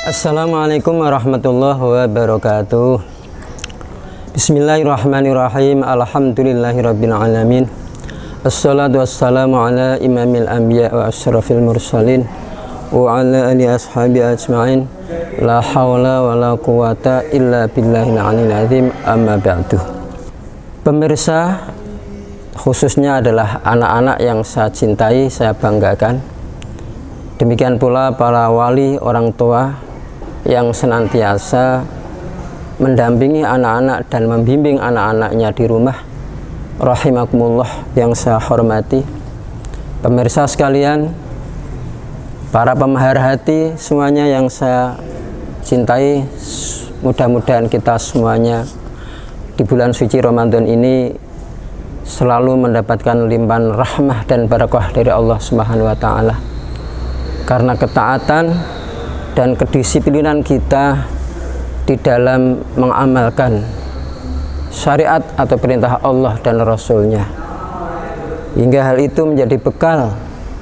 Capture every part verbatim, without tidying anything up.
Assalamualaikum warahmatullahi wabarakatuh. Bismillahirrahmanirrahim. Alhamdulillahirabbil alamin. Assalatu wassalamu ala imamil anbiya wa asyrafil mursalin wa ala ali ashabi ajma'in. La haula wa la quwata illa billahil aliyil azim. Amma ba'du. Pemirsa, khususnya adalah anak-anak yang saya cintai, saya banggakan. Demikian pula para wali orang tua yang senantiasa mendampingi anak-anak dan membimbing anak-anaknya di rumah, rahimakumullah, yang saya hormati. Pemirsa sekalian, para pemelihara hati semuanya yang saya cintai, mudah-mudahan kita semuanya di bulan suci Ramadan ini selalu mendapatkan limpahan rahmah dan barakah dari Allah Subhanahu wa taala. Karena ketaatan dan kedisiplinan kita di dalam mengamalkan syariat atau perintah Allah dan Rasul-Nya, hingga hal itu menjadi bekal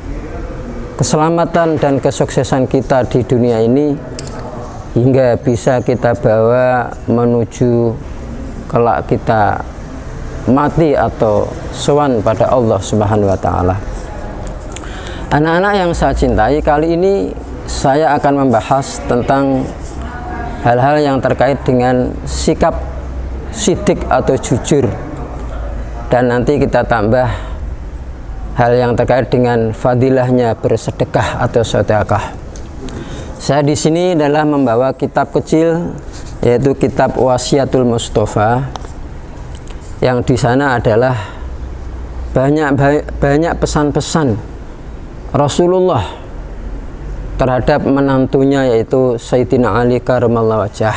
keselamatan dan kesuksesan kita di dunia ini, hingga bisa kita bawa menuju kelak kita mati atau sowan pada Allah Subhanahu wa taala. Anak-anak yang saya cintai, kali ini saya akan membahas tentang hal-hal yang terkait dengan sikap sidik atau jujur, dan nanti kita tambah hal yang terkait dengan fadilahnya bersedekah atau sedekah. Saya di sini adalah membawa kitab kecil, yaitu kitab Wasiatul Mustafa, yang di sana adalah banyak banyak pesan-pesan Rasulullah terhadap menantunya, yaitu Sayyidina Ali karramallahu wajhah.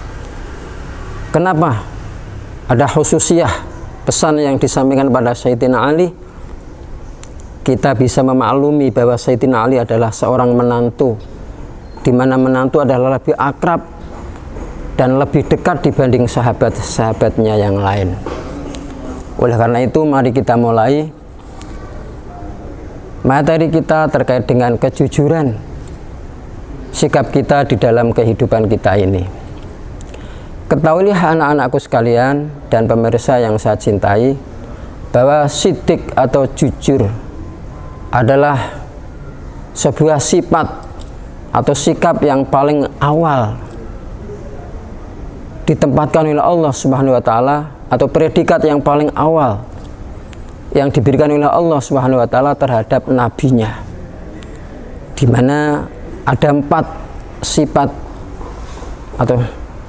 Kenapa ada khususiyah pesan yang disampaikan pada Sayyidina Ali? Kita bisa memaklumi bahwa Sayyidina Ali adalah seorang menantu, di mana menantu adalah lebih akrab dan lebih dekat dibanding sahabat-sahabatnya yang lain. Oleh karena itu, mari kita mulai materi kita terkait dengan kejujuran sikap kita di dalam kehidupan kita ini. Ketahuilah anak-anakku sekalian dan pemirsa yang saya cintai, bahwa sidik atau jujur adalah sebuah sifat atau sikap yang paling awal ditempatkan oleh Allah Subhanahu wa taala, atau predikat yang paling awal yang diberikan oleh Allah Subhanahu wa taala terhadap nabinya, di mana ada empat sifat atau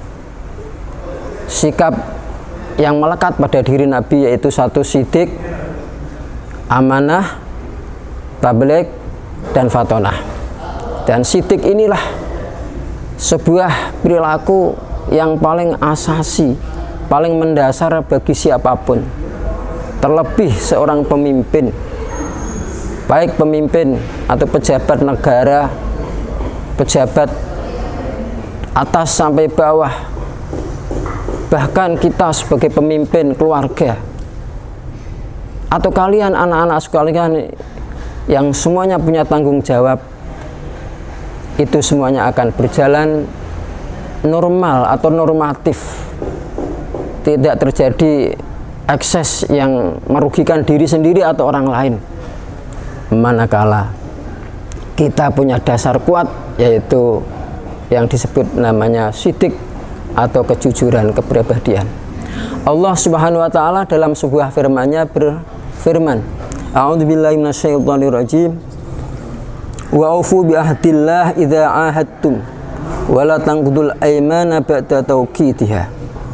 sikap yang melekat pada diri Nabi, yaitu satu sidik, amanah, tabligh, dan fatonah. Dan sidik inilah sebuah perilaku yang paling asasi, paling mendasar bagi siapapun, terlebih seorang pemimpin, baik pemimpin atau pejabat negara, pejabat atas sampai bawah, bahkan kita sebagai pemimpin keluarga, atau kalian anak-anak sekalian yang semuanya punya tanggung jawab, itu semuanya akan berjalan normal atau normatif, tidak terjadi ekses yang merugikan diri sendiri atau orang lain, manakala kita punya dasar kuat, yaitu yang disebut namanya sidik atau kejujuran, kepribadian. Allah Subhanahu wa taala dalam sebuah firman-Nya berfirman, A'udzubillahi minasyaitonirrajim. Wa aufu bi ahdillah idza ahadtum wa la tanqudul aymana ba'da tawqidiha.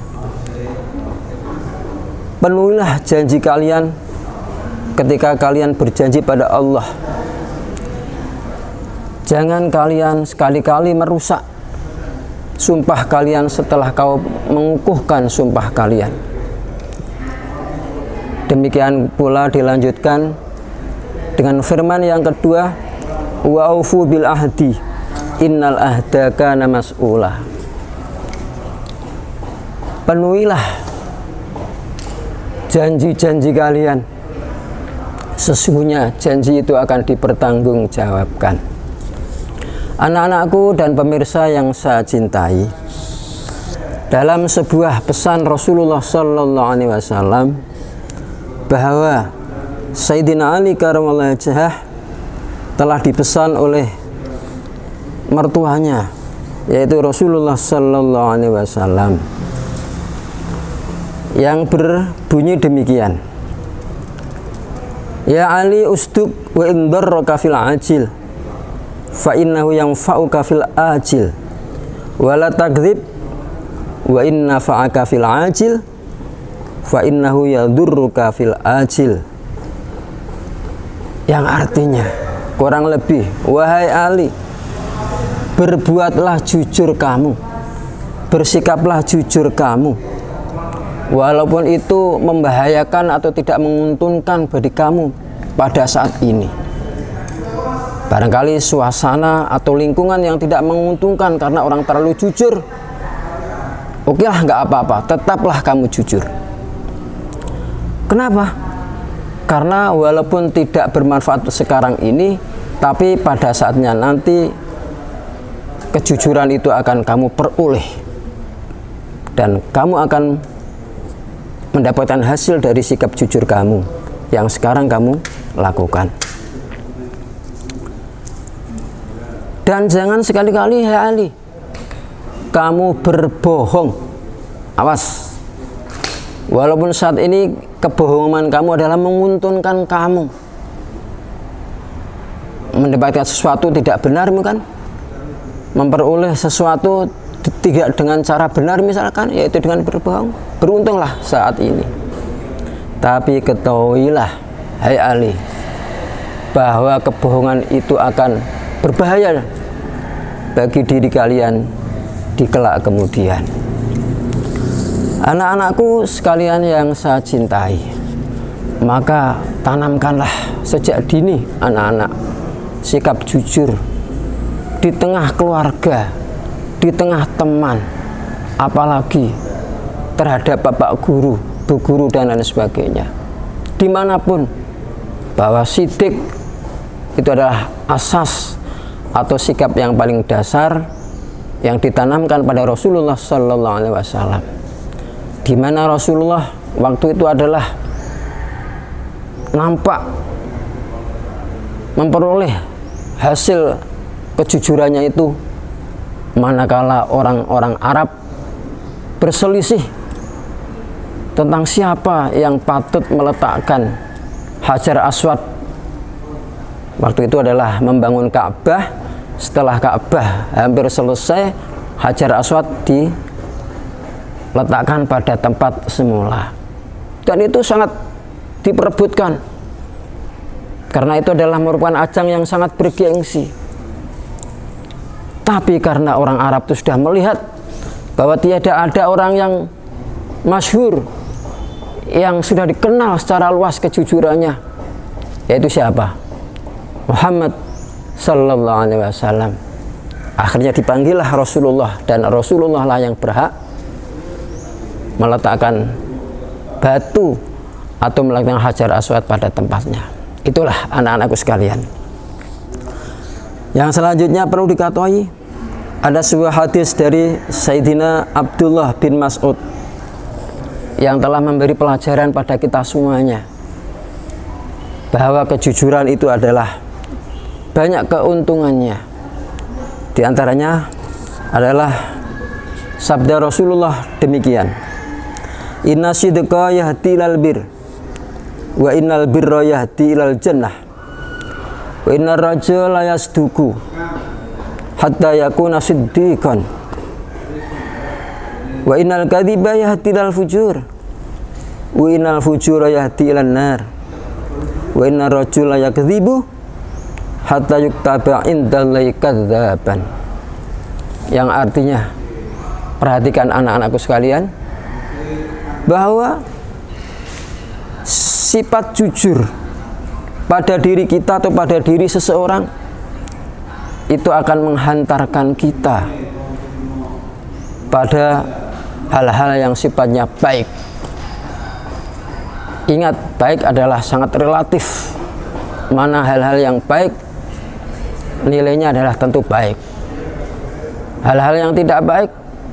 Penuhilah janji kalian ketika kalian berjanji pada Allah. Jangan kalian sekali-kali merusak sumpah kalian setelah kau mengukuhkan sumpah kalian. Demikian pula dilanjutkan dengan firman yang kedua, wa aufu bil ahdi innal ahda kana mas'ula. Penuhilah janji-janji kalian, sesungguhnya janji itu akan dipertanggungjawabkan. Anak-anakku dan pemirsa yang saya cintai, dalam sebuah pesan Rasulullah Sallallahu Alaihi Wasallam bahwa Sayyidina Ali Karamallahu Wajhah telah dipesan oleh mertuanya, yaitu Rasulullah Sallallahu Alaihi Wasallam, yang berbunyi demikian: Ya Ali usduk wa in darraka fil ajil fa innahu yanfa'uka fil ajil wa la takdzib wa inna fa'aka fil ajil fa innahu yadurruka fil ajil. Yang artinya kurang lebih, wahai Ali, berbuatlah jujur kamu, bersikaplah jujur kamu, walaupun itu membahayakan atau tidak menguntungkan bagi kamu pada saat ini. Barangkali suasana atau lingkungan yang tidak menguntungkan karena orang terlalu jujur. Oke lah, nggak apa-apa, tetaplah kamu jujur. Kenapa? Karena walaupun tidak bermanfaat sekarang ini, tapi pada saatnya nanti kejujuran itu akan kamu peroleh dan kamu akan mendapatkan hasil dari sikap jujur kamu yang sekarang kamu lakukan. Dan jangan sekali-kali, ya Ali, kamu berbohong. Awas, walaupun saat ini kebohongan kamu adalah menguntungkan kamu, mendapatkan sesuatu tidak benar, bukan? Memperoleh sesuatu tidak dengan cara benar misalkan, yaitu dengan berbohong, beruntunglah saat ini. Tapi ketahuilah, hai Ali, bahwa kebohongan itu akan berbahaya bagi diri kalian di kelak kemudian. Anak-anakku sekalian yang saya cintai, maka tanamkanlah sejak dini anak-anak sikap jujur di tengah keluarga, di tengah teman, apalagi terhadap bapak guru, bu guru dan lain sebagainya. Dimanapun, bahwa sidik itu adalah asas atau sikap yang paling dasar yang ditanamkan pada Rasulullah Sallallahu Alaihi Wasallam, di mana Rasulullah waktu itu adalah nampak memperoleh hasil kejujurannya itu manakala orang-orang Arab berselisih tentang siapa yang patut meletakkan Hajar Aswad. Waktu itu adalah membangun Ka'bah. Setelah Ka'bah hampir selesai, Hajar Aswad diletakkan pada tempat semula, dan itu sangat diperebutkan karena itu adalah merupakan ajang yang sangat bergengsi. Tapi karena orang Arab itu sudah melihat bahwa tiada ada orang yang masyhur, yang sudah dikenal secara luas kejujurannya, yaitu siapa? Muhammad Sallallahu Alaihi Wasallam. Akhirnya dipanggillah Rasulullah, dan Rasulullah lah yang berhak meletakkan batu atau meletakkan Hajar Aswad pada tempatnya. Itulah anak-anakku sekalian. Yang selanjutnya perlu diketahui, ada sebuah hadis dari Sayyidina Abdullah bin Mas'ud yang telah memberi pelajaran pada kita semuanya bahwa kejujuran itu adalah banyak keuntungannya. Di antaranya adalah sabda Rasulullah demikian: Inna sidqa yahdi ilal bir wa innal birra yahdi ilal jannah wa inna rajula yasduku hatta yakuna siddiqan wa innal kadhiba yahdi ilal fujur wa innal fujura yahdi ilan nar wa inna rajula yakdhibu hatta yuktaba indallahi kadzaban. Yang artinya, perhatikan anak-anakku sekalian, bahwa sifat jujur pada diri kita atau pada diri seseorang itu akan menghantarkan kita pada hal-hal yang sifatnya baik. Ingat, baik adalah sangat relatif. Mana hal-hal yang baik nilainya adalah tentu baik. Hal-hal yang tidak baik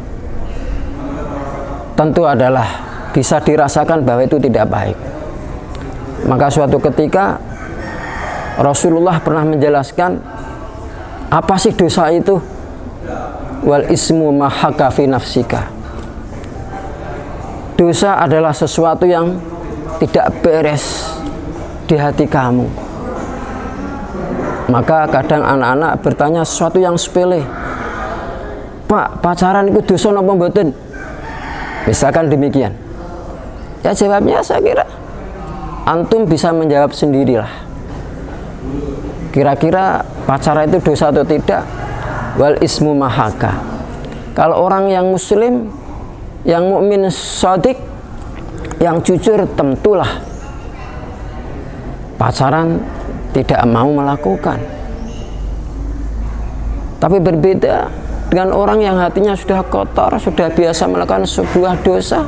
tentu adalah bisa dirasakan bahwa itu tidak baik. Maka suatu ketika Rasulullah pernah menjelaskan apa sih dosa itu? Wal ismu ma haka fi nafsika. Dosa adalah sesuatu yang tidak beres di hati kamu. Maka kadang anak-anak bertanya sesuatu yang sepele, Pak, pacaran itu dosa napa mboten? Misalkan demikian. Ya jawabnya saya kira antum bisa menjawab sendirilah. Kira-kira pacaran itu dosa atau tidak? Wal ismu mahaka. Kalau orang yang muslim, yang mukmin shadiq, yang jujur, tentulah pacaran tidak mau melakukan. Tapi berbeda dengan orang yang hatinya sudah kotor, sudah biasa melakukan sebuah dosa.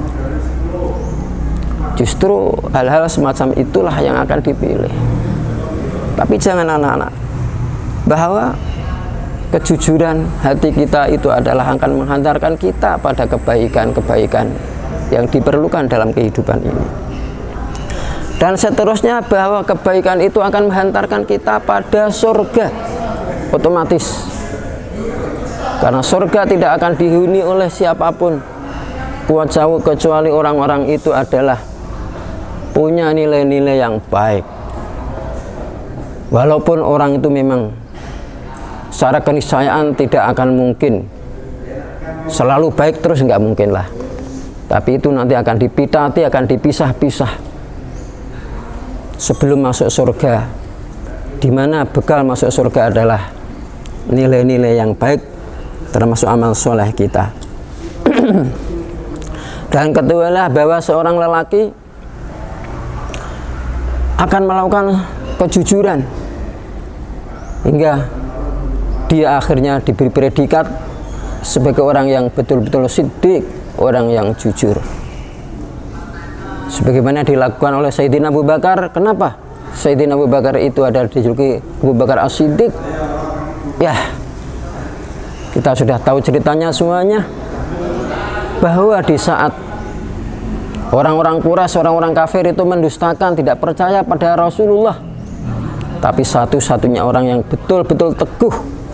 Justru hal-hal semacam itulah yang akan dipilih. Tapi jangan anak-anak, bahwa kejujuran hati kita itu adalah akan menghantarkan kita pada kebaikan-kebaikan yang diperlukan dalam kehidupan ini. Dan seterusnya bahwa kebaikan itu akan menghantarkan kita pada surga otomatis. Karena surga tidak akan dihuni oleh siapapun kecuali orang-orang itu adalah punya nilai-nilai yang baik. Walaupun orang itu memang secara keniscayaan tidak akan mungkin selalu baik terus, nggak mungkin lah. Tapi itu nanti akan dipitati, akan dipisah-pisah sebelum masuk surga, di mana bekal masuk surga adalah nilai-nilai yang baik, termasuk amal soleh kita. Dan kedualah bahwa seorang lelaki akan melakukan kejujuran hingga dia akhirnya diberi predikat sebagai orang yang betul-betul siddiq, orang yang jujur. Sebagaimana dilakukan oleh Sayyidina Abu Bakar. Kenapa Sayyidina Abu Bakar itu adalah dijuluki Abu Bakar As-Siddiq? Ya, kita sudah tahu ceritanya semuanya, bahwa di saat orang-orang Quraisy, orang-orang kafir itu mendustakan, tidak percaya pada Rasulullah, tapi satu-satunya orang yang betul-betul teguh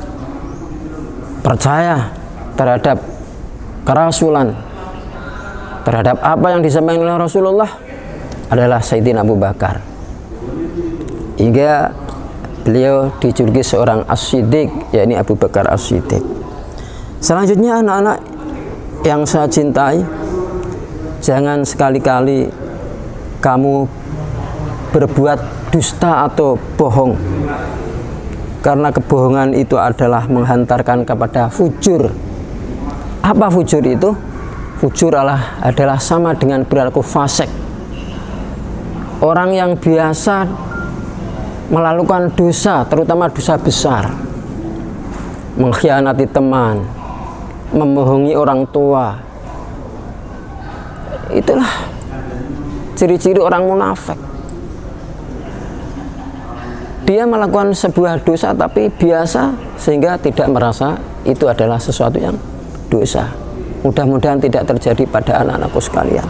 percaya terhadap kerasulan, terhadap apa yang disampaikan oleh Rasulullah adalah Sayyidina Abu Bakar. Hingga beliau dijuluki seorang As-Siddiq, yakni Abu Bakar As-Siddiq. Selanjutnya anak-anak yang saya cintai, jangan sekali-kali kamu berbuat dusta atau bohong, karena kebohongan itu adalah menghantarkan kepada fujur. Apa fujur itu? Fujur adalah, adalah sama dengan perilaku fasik. Orang yang biasa melakukan dosa, terutama dosa besar, mengkhianati teman, membohongi orang tua, itulah ciri-ciri orang munafik. Dia melakukan sebuah dosa tapi biasa, sehingga tidak merasa itu adalah sesuatu yang dosa. Mudah-mudahan tidak terjadi pada anak-anakku sekalian.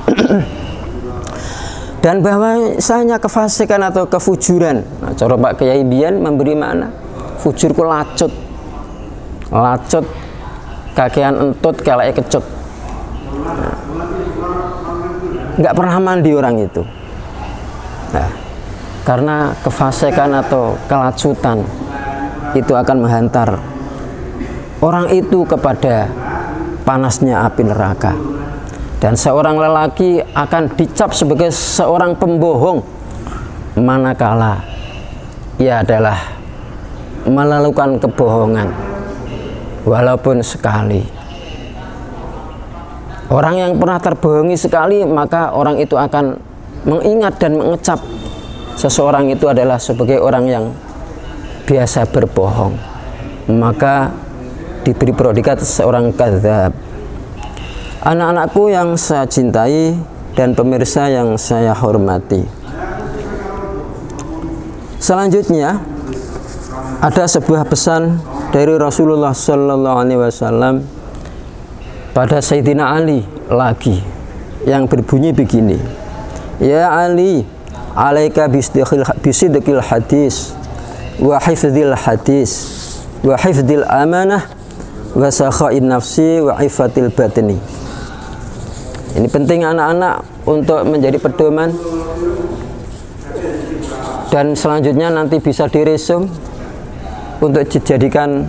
Dan bahwasanya kefasikan atau kefujuran, nah, cara Pak Kiai Bian memberi makna fujur ku lacut, lacut kakean entut kelek kecut. Nah, nggak pernah mandi orang itu. Nah, karena kefasikan atau kelacutan itu akan menghantar orang itu kepada panasnya api neraka. Dan seorang lelaki akan dicap sebagai seorang pembohong manakala ia adalah melakukan kebohongan walaupun sekali. Orang yang pernah terbohongi sekali, maka orang itu akan mengingat dan mengecap seseorang itu adalah sebagai orang yang biasa berbohong, maka diberi predikat seorang kadzab. Anak-anakku yang saya cintai dan pemirsa yang saya hormati, selanjutnya ada sebuah pesan dari Rasulullah Shallallahu Alaihi Wasallam pada Sayyidina Ali lagi yang berbunyi begini, ya Ali, alaika bisidqil hadis wa hifdzil hadis wa hifdzil amanah wa sakhain nafsi wa ifatil batni. Ini penting anak-anak untuk menjadi pedoman, dan selanjutnya nanti bisa diresum untuk dijadikan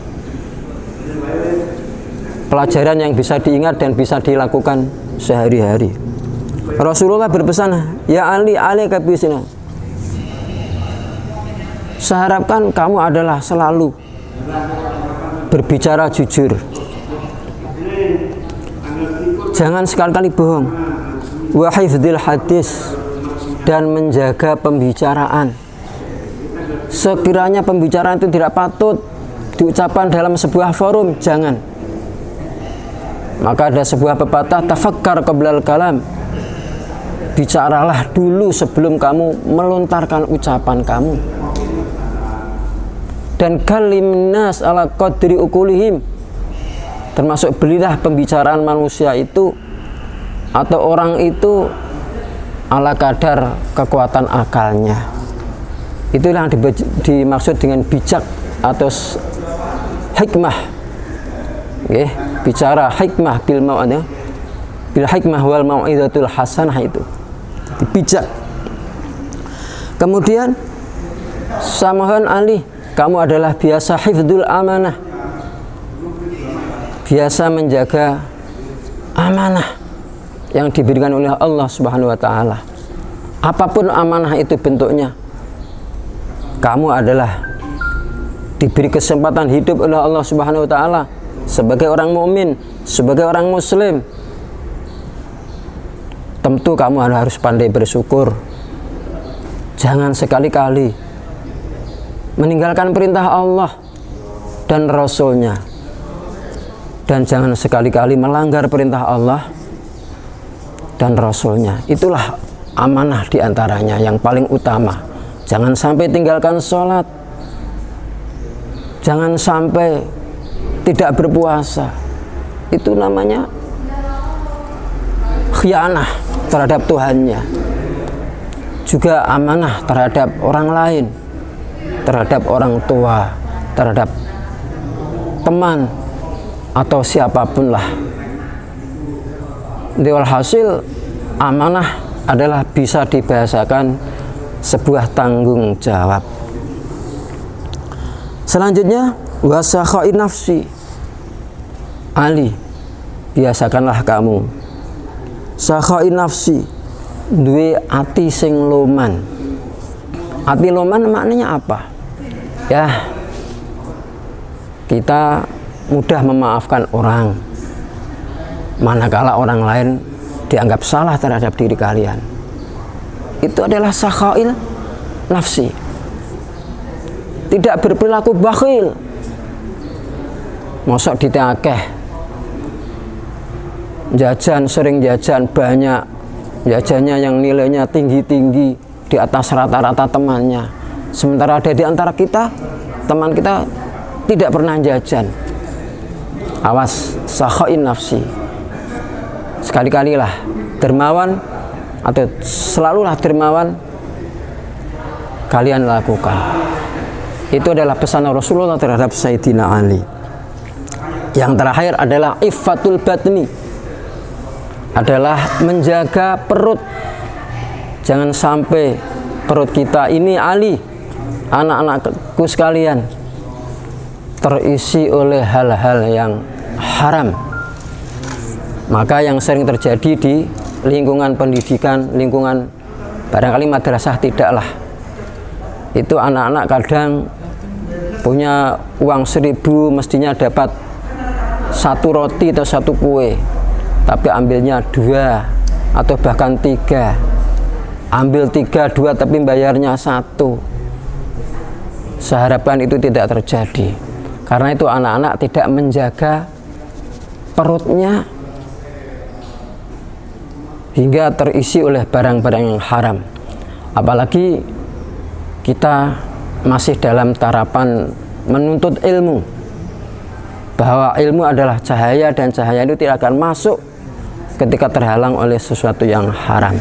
pelajaran yang bisa diingat dan bisa dilakukan sehari-hari. Rasulullah berpesan, ya Ali, alaika bisidqil. Seharapkan kamu adalah selalu berbicara jujur, jangan sekali-kali bohong, wa hifdzil hadis, dan menjaga pembicaraan. Sekiranya pembicaraan itu tidak patut diucapkan dalam sebuah forum, jangan. Maka ada sebuah pepatah, tafakkar qablal kalam, bicaralah dulu sebelum kamu melontarkan ucapan kamu. Dan kalim nas ala qadri ukulihim, termasuk belilah pembicaraan manusia itu atau orang itu ala kadar kekuatan akalnya. Itulah yang dimaksud dengan bijak atau hikmah. Oke, bicara hikmah bil mau'izah, bil hikmah wal mau'izatul hasanah, itu bijak. Kemudian samahan Ali, kamu adalah biasa hifdzul amanah, biasa menjaga amanah yang diberikan oleh Allah Subhanahu wa taala. Apapun amanah itu bentuknya, kamu adalah diberi kesempatan hidup oleh Allah Subhanahu wa taala sebagai orang mukmin, sebagai orang muslim. Tentu kamu harus pandai bersyukur. Jangan sekali-kali meninggalkan perintah Allah dan Rasul-Nya, dan jangan sekali-kali melanggar perintah Allah dan Rasul-Nya. Itulah amanah diantaranya yang paling utama. Jangan sampai tinggalkan sholat, jangan sampai tidak berpuasa. Itu namanya khianah terhadap Tuhannya. Juga amanah terhadap orang lain, terhadap orang tua, terhadap teman, atau siapapun lah. Walhasil, amanah adalah bisa dibahasakan sebuah tanggung jawab. Selanjutnya, wasakhain nafsi. Ali, biasakanlah kamu sakhain nafsi, duwe ati sing loman. Ati loman maknanya apa? Ya, kita mudah memaafkan orang manakala orang lain dianggap salah terhadap diri kalian. Itu adalah sakhail nafsi. Tidak berperilaku bakhil, mosok ditakeh, jajan, sering jajan banyak, jajannya yang nilainya tinggi-tinggi di atas rata-rata temannya. Sementara ada di antara kita, teman kita tidak pernah jajan. Awas, sakhain nafsi. Sekali-kalilah dermawan, atau selalulah dermawan kalian lakukan. Itu adalah pesan Rasulullah terhadap Sayyidina Ali. Yang terakhir adalah iffatul batni, adalah menjaga perut. Jangan sampai perut kita ini, Ali, anak-anakku sekalian, terisi oleh hal-hal yang haram. Maka yang sering terjadi di lingkungan pendidikan, lingkungan barangkali madrasah tidaklah, itu anak-anak kadang punya uang seribu, mestinya dapat satu roti atau satu kue, tapi ambilnya dua atau bahkan tiga. Ambil tiga, dua, tapi bayarnya satu. Seharapkan itu tidak terjadi, karena itu anak-anak tidak menjaga perutnya hingga terisi oleh barang-barang yang haram. Apalagi kita masih dalam tarapan menuntut ilmu, bahwa ilmu adalah cahaya dan cahaya itu tidak akan masuk ketika terhalang oleh sesuatu yang haram.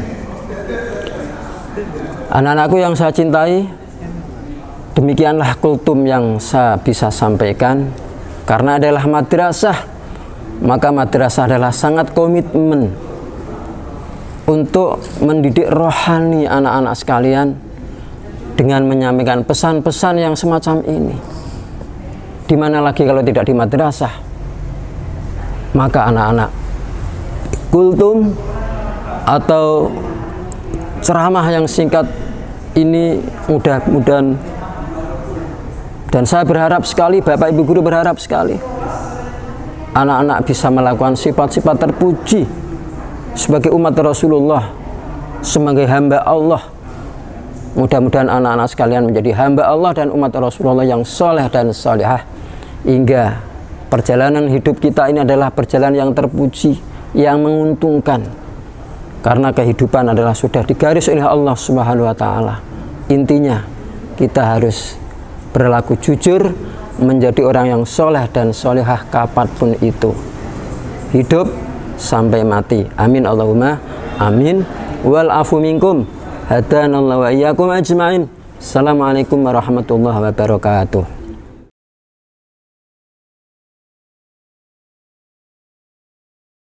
Anak-anakku yang saya cintai, demikianlah kultum yang saya bisa sampaikan. Karena adalah madrasah, maka madrasah adalah sangat komitmen untuk mendidik rohani anak-anak sekalian dengan menyampaikan pesan-pesan yang semacam ini. Dimana lagi kalau tidak di madrasah? Maka anak-anak kultum atau ceramah yang singkat ini mudah-mudahan, dan saya berharap sekali, Bapak Ibu guru berharap sekali, anak-anak bisa melakukan sifat-sifat terpuji sebagai umat Rasulullah, sebagai hamba Allah. Mudah-mudahan anak-anak sekalian menjadi hamba Allah dan umat Rasulullah yang soleh dan solehah, hingga perjalanan hidup kita ini adalah perjalanan yang terpuji, yang menguntungkan. Karena kehidupan adalah sudah digaris oleh Allah Subhanahu wa Ta'ala. Intinya kita harus berlaku jujur, menjadi orang yang soleh dan solehah kapanpun itu, hidup sampai mati. Amin Allahumma amin. Wal afu minkum, hadanallahu wa iyyakum ajma'in. Assalamualaikum warahmatullahi wabarakatuh.